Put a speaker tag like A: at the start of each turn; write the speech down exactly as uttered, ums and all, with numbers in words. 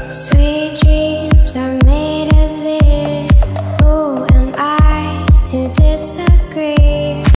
A: Sweet dreams are made of this. Who am I to disagree?